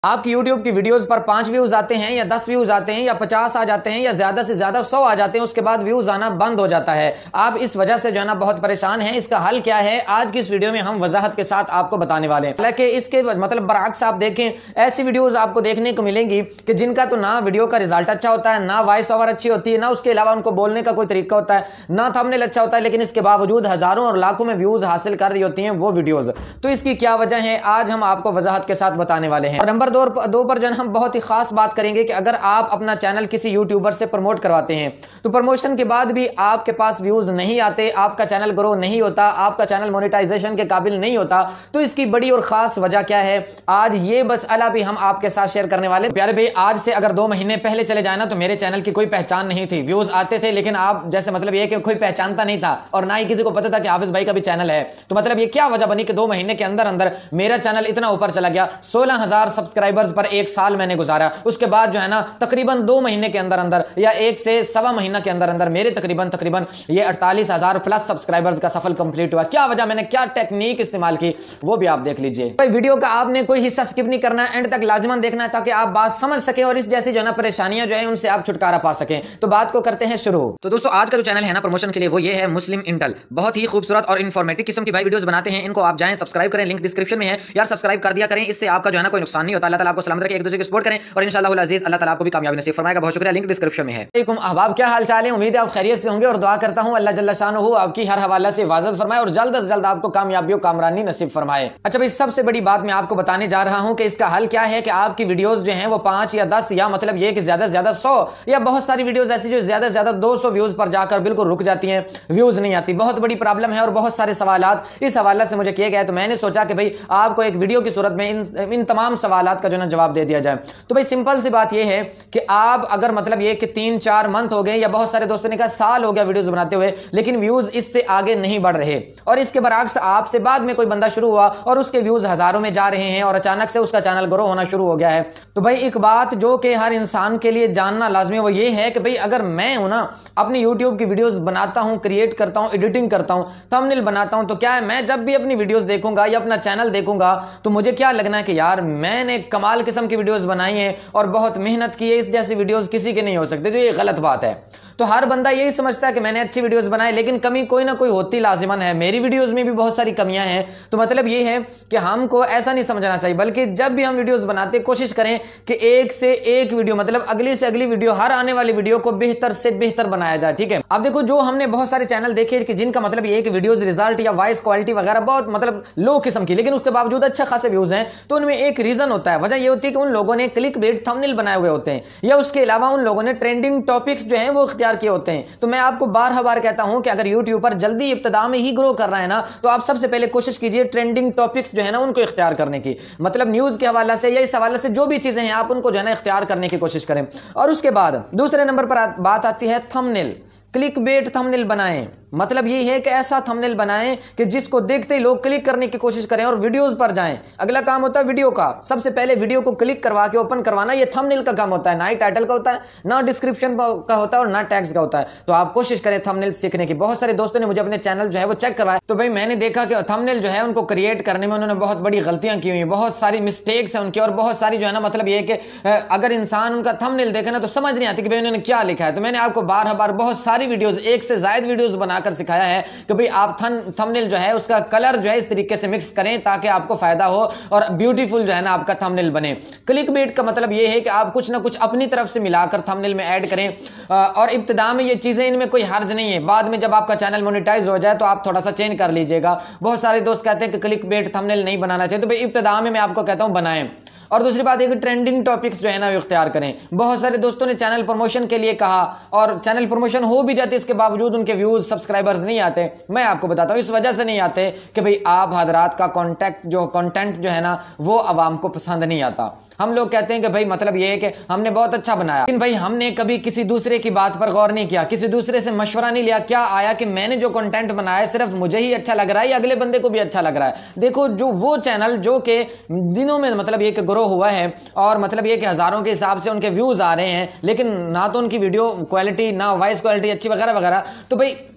आपकी YouTube की videos पर 5 व्यूज आते हैं या 10 व्यूज आते हैं या 50 आ जाते हैं या ज्यादा से ज्यादा 100 आ जाते हैं, उसके बाद व्यूज आना बंद हो जाता है। आप इस वजह से जो है ना बहुत परेशान हैं। इसका हल क्या है, आज की इस वीडियो में हम वजाहत के साथ आपको बताने वाले हैं। हालांकि इसके मतलब बरअक्स आप देखें, ऐसी वीडियोज आपको देखने को मिलेंगी कि जिनका तो ना वीडियो का रिजल्ट अच्छा होता है, ना वॉइस ओवर अच्छी होती है, ना उसके अलावा उनको बोलने का कोई तरीका होता है, ना थंबनेल अच्छा होता है, लेकिन इसके बावजूद हजारों और लाखों में व्यूज हासिल कर रही होती हैं वो वीडियोज। तो इसकी क्या वजह है, आज हम आपको वजाहत के साथ बताने वाले हैं। नंबर दो पर हम बहुत ही खास बात करेंगे कि अगर आप अपना चैनल किसी यूट्यूबर से प्रमोट करवाते हैं तो प्रमोशन के बाद भी आपके पास व्यूज नहीं आते, आपका चैनल ग्रो नहीं होता, आपका चैनल मोनेटाइजेशन के काबिल नहीं होता, तो इसकी बड़ी और खास वजह क्या है, आज ये बस अला भी हम आपके साथ शेयर करने वाले। प्यारे भाई, आज से अगर 2 महीने पहले चले जाए ना तो मेरे चैनल की कोई पहचान नहीं थी। व्यूज आते थे लेकिन आप जैसे मतलब ये कि कोई पहचानता नहीं था और ना ही किसी को पता था कि हाफिज भाई का भी चैनल है। तो मतलब ये क्या वजह बनी कि 2 महीने के अंदर अंदर मेरा चैनल इतना ऊपर चला गया। 16,000 सब्सक्राइबर्स पर 1 साल मैंने गुजारा। उसके बाद जो है ना तकरीबन 2 महीने के अंदर अंदर या 1 से सवा महीना के अंदर अंदर मेरे तकरीबन ये 48,000 प्लस सब्सक्राइबर्स का सफल कंप्लीट हुआ। क्या वजह, मैंने क्या टेक्निक इस्तेमाल की वो भी आप देख लीजिए। भाई वीडियो का आपने कोई हिस्सा स्किप नहीं करना है, एंड तक लाजिमन देखना है ताकि आप बात समझ सकें और इस जैसी जो है ना परेशानियां जो है उनसे आप छुटकारा पा सकें। तो बात को करते हैं शुरू। तो दोस्तों आज का जो चैनल है ना प्रमोशन के लिए वो ये है मुस्लिम इंटेल। बहुत ही खूबसूरत और इन्फॉर्मेटिव किस्म की भाई वीडियोस बनाते हैं। इनको आप जाएं सब्सक्राइब करें, लिंक डिस्क्रिप्शन में है यार, सब्सक्राइब कर दिया करें, इससे आपका जो है ना कोई नुकसान नहीं होता। अल्लाह ताला आपको सलामत रखे, एक दूसरे की सपोर्ट करें और इंशाअल्लाह अज़ीज़ अल्लाह ताला आपको भी कामयाबी नसीब फरमाएगा। बहुत शुक्रिया, लिंक डिस्क्रिप्शन में है। वालेकुम अहबाब, क्या हाल चाल है? उम्मीद है आप खैरियत से होंगे और दुआ करता हूं अल्लाह जल्ल शानुहू आपकी हर हवाला से हिफाजत फरमाए और जल्द से जल्द आपको कामयाबी और कामरानी नसीब फरमाए। अच्छा भाई, सबसे बड़ी बात मैं आपको बताने जा रहा हूं कि इसका हल क्या है कि आपकी वीडियोस जो हैं वो 5 या 10 या मतलब ये कि ज्यादा से ज्यादा 100 या बहुत सारी वीडियोस ऐसी जो ज्यादा से ज्यादा 200 व्यूज पर जाकर बिल्कुल रुक जाती हैं, व्यूज नहीं आती। बहुत बड़ी प्रॉब्लम है और बहुत सारे सवालात इस हवाले से मुझे किए गए, तो मैंने सोचा कि भाई आपको एक वीडियो की सूरत में इन तमाम सवालात का जो ना जवाब दे दिया जाए। तो भाई सिंपल सी बात यह है कि आप अगर मतलब ये कि 3-4 मंथ हो गए या बहुत सारे दोस्तों ने कहा साल हो गया वीडियोस बनाते हुए, लेकिन व्यूज इससे आगे नहीं बढ़ रहे, और इसके बरअक्स आपसे बाद में कोई बंदा शुरू हुआ और उसके व्यूज हजारों में जा रहे हैं और अचानक से उसका चैनल ग्रो होना शुरू हो गया है। तो भाई एक बात जो कि हर इंसान के लिए जानना लाजमी है वो ये है कि भाई अगर मैं हूं ना अपनी यूट्यूब की वीडियोस बनाता हूं, क्रिएट करता हूं, एडिटिंग करता हूं, थंबनेल बनाता हूं, तो क्या है मैं जब भी अपनी वीडियोस देखूंगा या अपना चैनल देखूंगा तो मुझे क्या लगना है कि यार मैंने कमाल किस्म की वीडियोस बनाई है और बहुत मेहनत की है, इस जैसी वीडियोस किसी के नहीं हो सकते। तो ये गलत बात है। तो हर बंदा यही समझता है कि मैंने अच्छी वीडियोस बनाई, लेकिन कमी कोई ना कोई होती लाजिमन है। मेरी वीडियोस में भी बहुत सारी कमियां हैं। तो मतलब ये है कि हमको ऐसा नहीं समझना चाहिए, बल्कि जब भी हम वीडियोस बनाते कोशिश करें कि एक से एक वीडियो मतलब अगली से अगली वीडियो, हर आने वाली वीडियो को बेहतर से बेहतर बनाया जाए। ठीक है, अब देखो जो हमने बहुत सारे चैनल देखे कि जिनका मतलब ये है कि वीडियोस रिजल्ट या वॉइस क्वालिटी वगैरह बहुत मतलब लो किस्म की, लेकिन उसके बावजूद अच्छा खासे व्यूज हैं, तो उनमें एक रीजन होता है। वजह यह होती है कि उन लोगों ने क्लिक बेट थंबनेल बनाए हुए होते हैं या उसके अलावा उन लोगों ने ट्रेंडिंग टॉपिक्स जो हैं वो इख्तियार किए होते हैं। तो मैं आपको बार बार कहता हूं कि अगर यूट्यूब पर जल्दी इब्तिदा में ही ग्रो कर रहा है ना, तो आप सबसे पहले कोशिश कीजिए ट्रेंडिंग टॉपिक्स जो है ना उनको इख्तियार करने की, मतलब न्यूज के हवाले से या इस हवाले से जो भी चीजें हैं आप उनको जो है ना इख्तियार करने की कोशिश करें। और उसके बाद दूसरे नंबर पर बात आती है थंबनेल। क्लिक बेट थंबनेल बनाएं, मतलब ये है कि ऐसा थंबनेल बनाएं कि जिसको देखते ही लोग क्लिक करने की कोशिश करें और वीडियोस पर जाएं। अगला काम होता है वीडियो का, सबसे पहले वीडियो को क्लिक करवा के ओपन करवाना, ये थंबनेल का काम होता है, ना ही टाइटल का होता है, ना डिस्क्रिप्शन का होता है और ना टैग्स का होता है। तो आप कोशिश करें थंबनेल सीखने की। बहुत सारे दोस्तों ने मुझे अपने चैनल जो है वो चेक करवाया, तो भाई मैंने देखा कि थंबनेल जो है उनको क्रिएट करने में उन्होंने बहुत बड़ी गलतियां की हुई, बहुत सारी मिस्टेक्स है उनकी और बहुत सारी जो है ना मतलब ये कि अगर इंसान उनका थंबनेल देखे ना तो समझ नहीं आती कि भाई उन्होंने क्या लिखा है। तो मैंने आपको बार बहुत सारी वीडियोस, 1 से ज्यादा वीडियोस बनाकर सिखाया है कि भाई आप थंबनेल जो है उसका कलर जो है इस तरीके से मिक्स करें ताकि आपको फायदा हो और ब्यूटीफुल जो है ना आपका थंबनेल बने। क्लिक बेट का मतलब ये है कि आप कुछ ना कुछ अपनी तरफ से मिलाकर थंबनेल में ऐड करें और इब्तिदा में ये चीजें, इनमें कोई हर्ज नहीं है। बाद में जब आपका चैनल मोनेटाइज हो जाए तो आप थोड़ा सा चेंज कर लीजिएगा। बहुत सारे दोस्त कहते हैं कि क्लिक बेट थंबनेल नहीं बनाना चाहिए, तो भाई इब्तिदा में मैं आपको कहता हूं बनाएं। और दूसरी बात है कि ट्रेंडिंग टॉपिक्स जो है ना वो इख्तियार करें। बहुत सारे दोस्तों ने चैनल प्रमोशन के लिए कहा और चैनल प्रमोशन हो भी जाती है, इसके बावजूद उनके व्यूज सब्सक्राइबर्स नहीं आते। मैं आपको बताता हूं इस वजह से नहीं आते कि भाई आप हजरात का कंटेंट जो है ना वो आवाम को पसंद नहीं आता। हम लोग कहते हैं कि भाई मतलब ये है कि हमने बहुत अच्छा बनाया, लेकिन भाई हमने कभी किसी दूसरे की बात पर गौर नहीं किया, किसी दूसरे से मशवरा नहीं लिया। क्या आया कि मैंने जो कंटेंट बनाया सिर्फ मुझे ही अच्छा लग रहा है या अगले बंदे को भी अच्छा लग रहा है। देखो जो वो चैनल जो कि दिनों में मतलब ये कि ग्रो हुआ है और मतलब ये कि हजारों के हिसाब से उनके व्यूज आ रहे हैं, लेकिन ना तो उनकी वीडियो क्वालिटी, ना वॉइस क्वालिटी अच्छी वगैरह वगैरह, तो भाई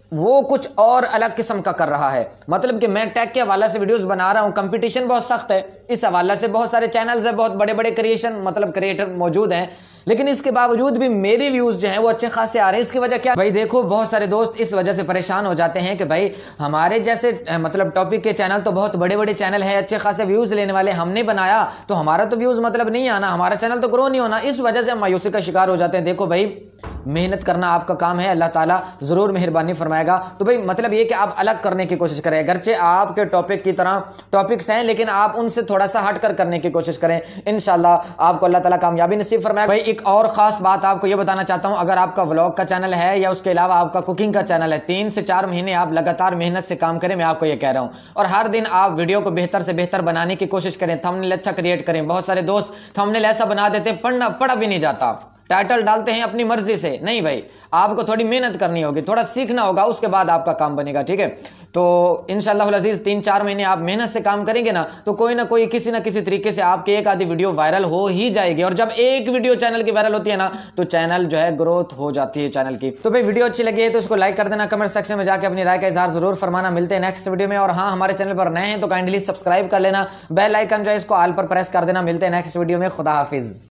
वो कुछ और अलग किस्म का कर रहा है। मतलब कि मैं टेक के हवाले से वीडियोस बना रहा हूं, कंपटीशन बहुत सख्त है, इस हवाले से बहुत सारे चैनल्स हैं, बहुत बड़े बड़े क्रिएटर मौजूद हैं, लेकिन इसके बावजूद भी मेरे व्यूज जो हैं वो अच्छे खासे आ रहे हैं। इसकी वजह क्या भाई? देखो, बहुत सारे दोस्त इस वजह से परेशान हो जाते हैं कि भाई हमारे जैसे मतलब टॉपिक के चैनल तो बहुत बड़े बड़े चैनल है, अच्छे खासे व्यूज लेने वाले, हमने बनाया तो हमारा तो व्यूज मतलब नहीं आना, हमारा चैनल तो ग्रो नहीं होना। इस वजह से हम मायूसी का शिकार हो जाते हैं। देखो भाई, मेहनत करना आपका काम है, अल्लाह ताला जरूर मेहरबानी फरमाएगा। तो भाई मतलब ये कि आप अलग करने की कोशिश करें, अगरचे आपके टॉपिक की तरह टॉपिक्स हैं लेकिन आप उनसे थोड़ा सा हटकर करने की कोशिश करें, इंशाल्लाह आपको अल्लाह ताला कामयाबी नसीब फरमाएगा। भाई एक और खास बात आपको ये बताना चाहता हूं, अगर आपका व्लॉग का चैनल है या उसके अलावा आपका कुकिंग का चैनल है, 3 से 4 महीने आप लगातार मेहनत से काम करें, मैं आपको ये कह रहा हूं, और हर दिन आप वीडियो को बेहतर से बेहतर बनाने की कोशिश करें, थंबनेल अच्छा क्रिएट करें। बहुत सारे दोस्त थंबनेल ऐसा बना देते हैं पढ़ा भी नहीं जाता, टाइटल डालते हैं अपनी मर्जी से। नहीं भाई, आपको थोड़ी मेहनत करनी होगी, थोड़ा सीखना होगा, उसके बाद आपका काम बनेगा, ठीक है। तो इंशाअल्लाह अज़ीज़ 3-4 महीने आप मेहनत से काम करेंगे ना, तो कोई ना कोई किसी ना किसी तरीके से आपकी एक आधी वीडियो वायरल हो ही जाएगी। और जब एक वीडियो चैनल की वायरल होती है ना, तो चैनल जो है ग्रोथ हो जाती है चैनल की। तो भाई वीडियो अच्छी लगी है तो उसको लाइक कर देना, कमेंट सेक्शन में जाकर अपनी राय का इजहार जरूर फरमाना। मिलते हैं नेक्स्ट वीडियो में। और हाँ, हमारे चैनल पर नए हैं तो काइंडली सब्सक्राइब कर लेना, बेल आइकन जो है इसको ऑल पर प्रेस कर देना। मिलते हैं नेक्स्ट वीडियो में। खुदा हाफिज।